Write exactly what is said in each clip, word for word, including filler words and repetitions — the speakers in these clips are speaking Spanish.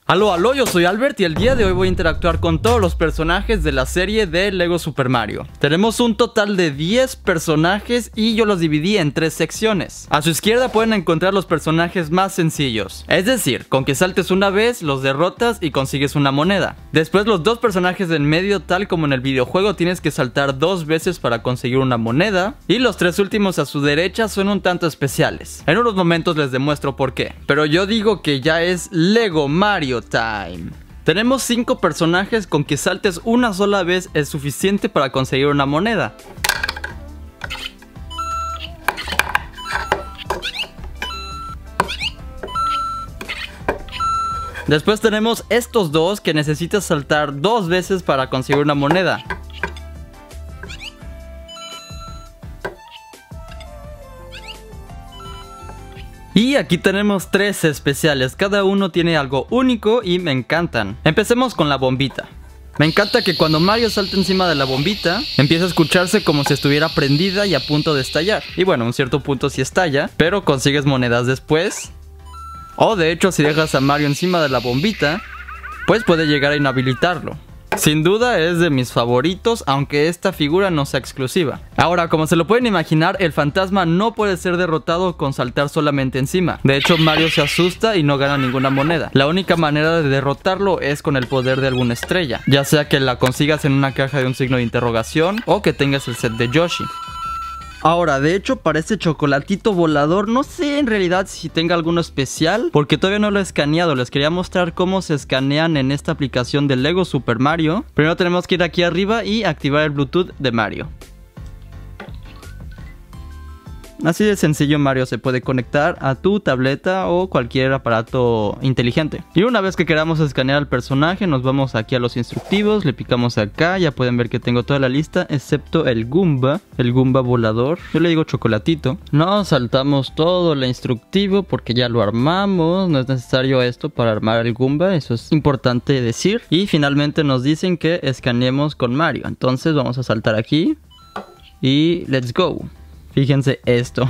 Aló, aló, yo soy Albert y el día de hoy voy a interactuar con todos los personajes de la serie de Lego Super Mario. Tenemos un total de diez personajes y yo los dividí en tres secciones. A su izquierda pueden encontrar los personajes más sencillos, es decir, con que saltes una vez, los derrotas y consigues una moneda. Después los dos personajes en medio, tal como en el videojuego, tienes que saltar dos veces para conseguir una moneda. Y los tres últimos a su derecha son un tanto especiales. En unos momentos les demuestro por qué, pero yo digo que ya es Lego Mario Time. Tenemos cinco personajes con que saltes una sola vez es suficiente para conseguir una moneda. Después tenemos estos dos que necesitas saltar dos veces para conseguir una moneda. Y aquí tenemos tres especiales, cada uno tiene algo único y me encantan. Empecemos con la bombita. Me encanta que cuando Mario salta encima de la bombita, empieza a escucharse como si estuviera prendida y a punto de estallar. Y bueno, a un cierto punto sí estalla, pero consigues monedas después. O de hecho, si dejas a Mario encima de la bombita, pues puede llegar a inhabilitarlo. Sin duda es de mis favoritos, aunque esta figura no sea exclusiva. Ahora, como se lo pueden imaginar, el fantasma no puede ser derrotado con saltar solamente encima. De hecho, Mario se asusta y no gana ninguna moneda. La única manera de derrotarlo es con el poder de alguna estrella, ya sea que la consigas en una caja de un signo de interrogación o que tengas el set de Yoshi. Ahora, de hecho, para este chocolatito volador, no sé en realidad si tenga alguno especial, porque todavía no lo he escaneado. Les quería mostrar cómo se escanean en esta aplicación de Lego Super Mario. Primero tenemos que ir aquí arriba y activar el Bluetooth de Mario. Así de sencillo, Mario se puede conectar a tu tableta o cualquier aparato inteligente. Y una vez que queramos escanear al personaje, nos vamos aquí a los instructivos, le picamos acá, ya pueden ver que tengo toda la lista, excepto el Goomba, el Goomba volador. Yo le digo chocolatito. No saltamos todo el instructivo porque ya lo armamos, no es necesario esto para armar el Goomba, eso es importante decir. Y finalmente nos dicen que escaneemos con Mario, entonces vamos a saltar aquí y let's go. Fíjense esto.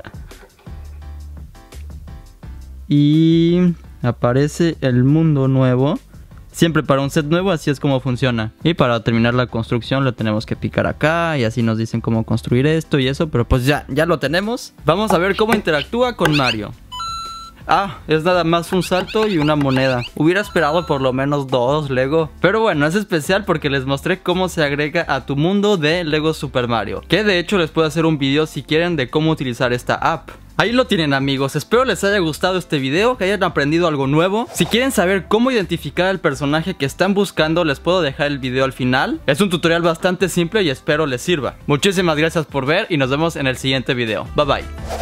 Y aparece el mundo nuevo. Siempre para un set nuevo así es como funciona. Y para terminar la construcción lo tenemos que picar acá. Y así nos dicen cómo construir esto y eso. Pero pues ya, ya lo tenemos. Vamos a ver cómo interactúa con Mario. Ah, es nada más un salto y una moneda. Hubiera esperado por lo menos dos, Lego. Pero bueno, es especial porque les mostré cómo se agrega a tu mundo de Lego Super Mario. Que de hecho les puedo hacer un video si quieren de cómo utilizar esta app. Ahí lo tienen, amigos, espero les haya gustado este video, que hayan aprendido algo nuevo. Si quieren saber cómo identificar al personaje que están buscando, les puedo dejar el video al final. Es un tutorial bastante simple y espero les sirva. Muchísimas gracias por ver y nos vemos en el siguiente video. Bye bye.